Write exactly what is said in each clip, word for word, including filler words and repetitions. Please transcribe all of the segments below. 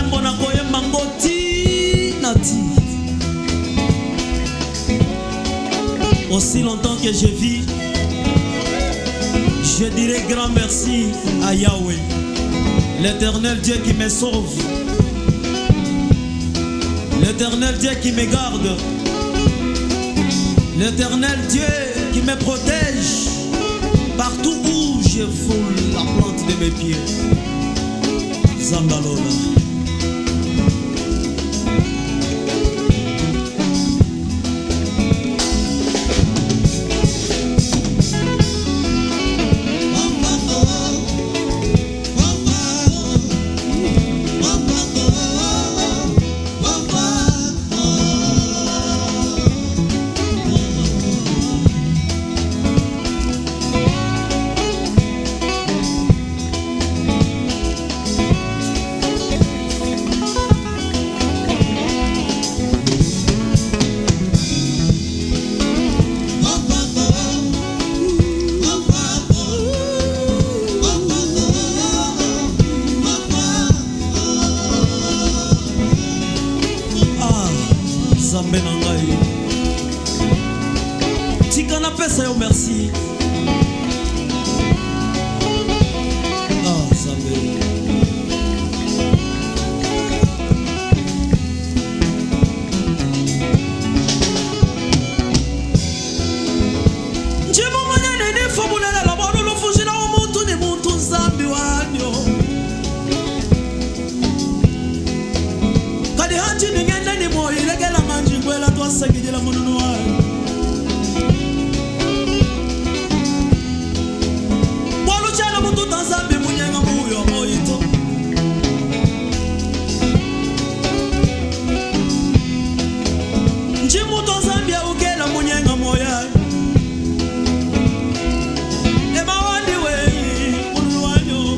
nzembo na koyemba ngoti nati. Aussi longtemps que je vis, je dirai grand merci à Yahweh, l'Éternel Dieu qui me sauve, l'Éternel Dieu qui me garde, l'Éternel Dieu qui me protège partout où je foule la plante de mes pieds. Zambalola. Tikana pesa yo merci. Ah, Zambe. Njimo manyane ni fomulele la bwana lo fuzila umuntu ni muntu Zambi wanyo. Kadi hanji ni ngende ni moyo ilegela manji kwela twasengijela mununu wayo. Zambi munyenga muyo moito. Njimu to Zambi ya ukela munyenga moya. Ema wandi wei mununu wanyo.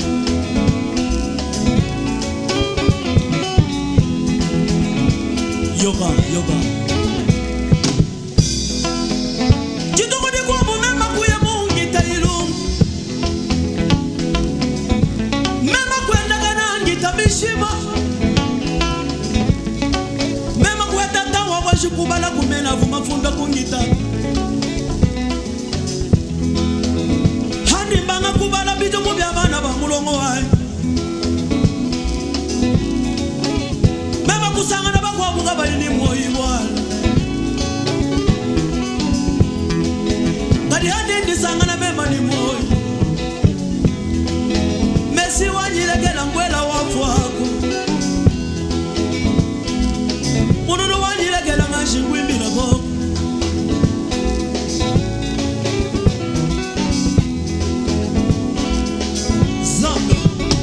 Yoga, yoga. Jitoko di kwa mumema kuya mungi tailungu. Mishima mema kweta tawa washikubala kumena vuma funda kungita handi mbanga kubala bijo mubya bana ba mulongo wae mema kusanga na bakwa buga bali moyi wala kadi handi ndisanga na mema ni moyi mesi wanyilegela ngwela wafwako mununu wanyilegela ngashingwimbila koko Zambi.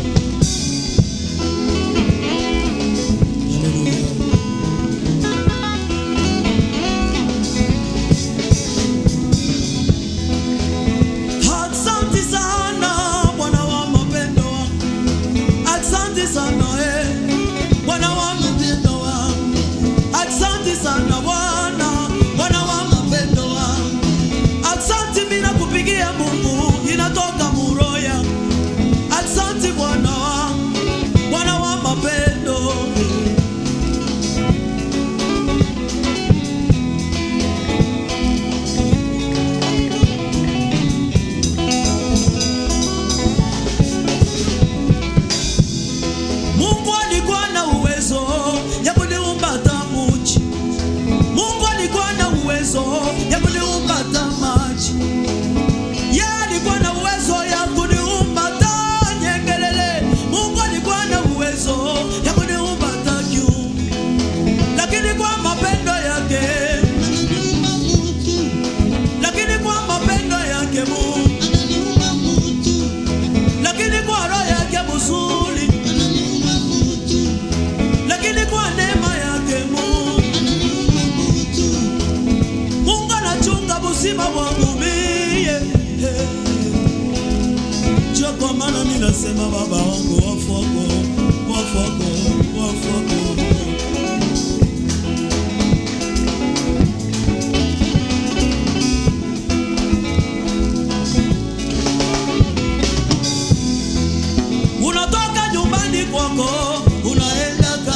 Asante sana Bwana wa mapendo wangu. Asante sana eh Bwana wa mapendo wangu. Asante sana Bwana, Bwana wa mapendo wangu. Asante mina kupigia Mungu inatoka muroya. Asante Bwana wangu, Bwana wa mapendo. Mungu alikuwa na uwezo ya kuniumba tamuchi. Mungu alikuwa na uwezo ya kuniumba tamaji. Yeye alikuwa na uwezo ya kuniumba tanyengelele. Mungu alikuwa na uwezo ya kuniumba takyu. Lakini kwa mapendo yake, lakini kwa mapendo yake Mungu, lakini kwa roho yake mzuri, lakini kwa neema yake Mungu, Mungu anachunga buzima wangu mie. Ndio kwa maana mimi nasema baba wangu wafoko, wafoko, wafoko. Unatoka nyumbani kwako unaenda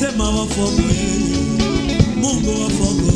sema wafogo, Mungu wafogo.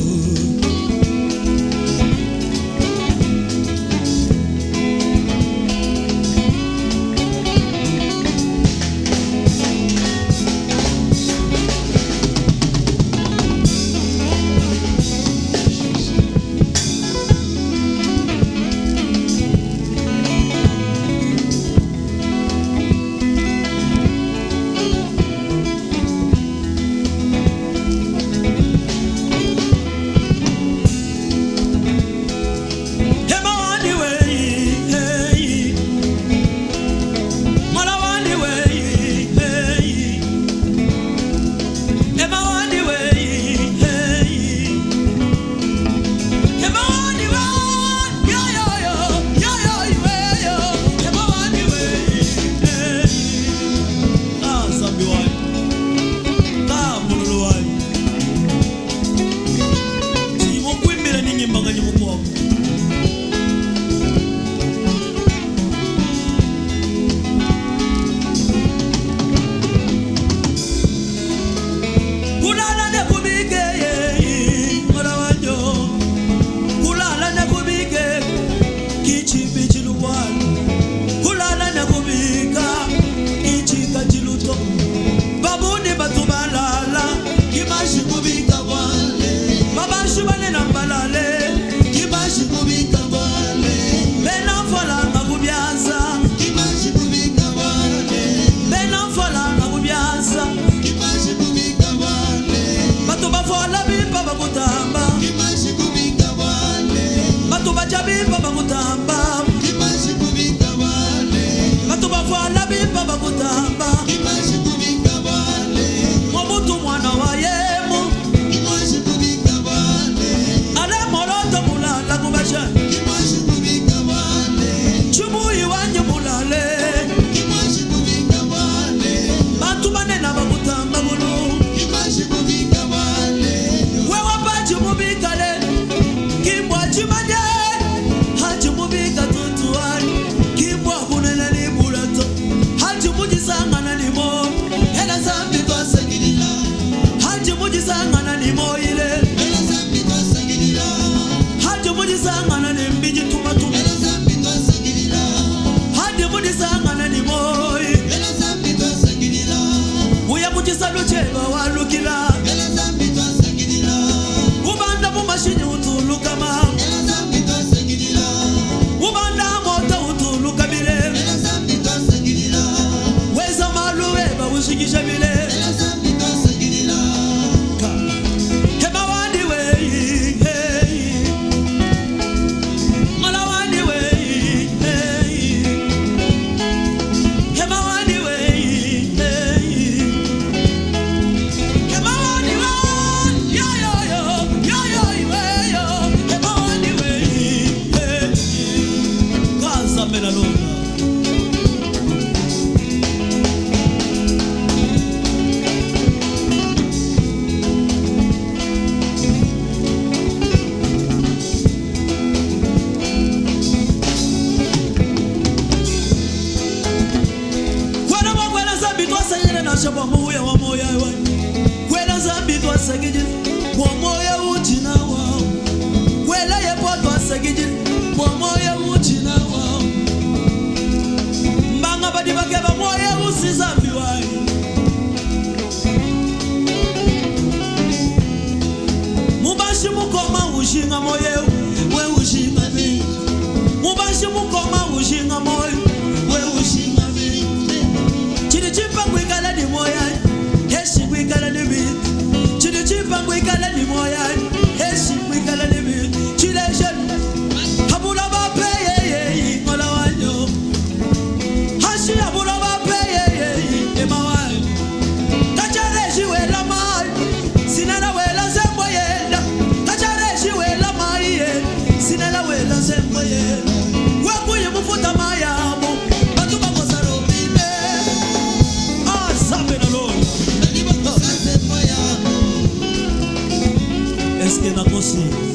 que na consciência.